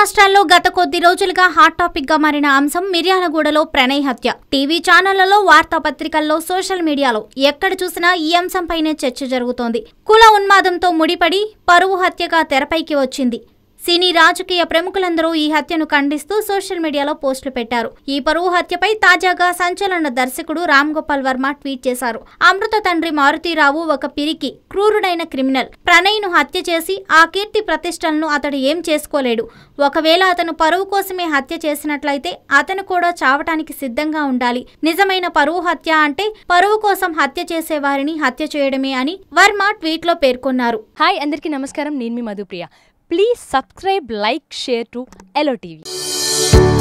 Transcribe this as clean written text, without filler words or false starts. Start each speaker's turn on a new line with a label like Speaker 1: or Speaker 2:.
Speaker 1: రాష్ట్రాల్లో గత కొద్ది రోజులుగా హాట్ టాపిక్ గా మారిన అంశం మిర్యాలగూడలో ప్రణయ్ హత్య. టీవీ ఛానళ్లలో, వార్తాపత్రికల్లో, సోషల్ మీడియాలో ఎక్కడ చూసినా ఈ అంశంపైనే చర్చ జరుగుతోంది. కుల ఉన్మాదంతో ముడిపడి పరువు హత్యగా తెరపైకి వచ్చింది. సినీ రాజకీయ ప్రముఖులందరూ ఈ హత్యను ఖండిస్తూ సోషల్ మీడియాలో పోస్టులు పెట్టారు. ఈ పరువు హత్యపై తాజాగా సంచలన దర్శకుడు రామ్ గోపాల్ వర్మ ట్వీట్ చేశారు. అమృత తండ్రి మారుతీరావు ఒక పిరికి, క్రూరుడైన క్రిమినల్. ప్రణయ్ను హత్య చేసి ఆ కీర్తి ప్రతిష్టలను అతడు ఏం చేసుకోలేడు. ఒకవేళ అతను పరువు కోసమే హత్య చేసినట్లయితే అతను కూడా చావటానికి సిద్ధంగా ఉండాలి. నిజమైన పరువు హత్య అంటే పరువు కోసం హత్య చేసే వారిని హత్య చేయడమే అని వర్మ ట్వీట్లో పేర్కొన్నారు.
Speaker 2: హాయ్ అందరికీ నమస్కారం, నేను మీ Madhupriya. Please subscribe, like, share to LOTV.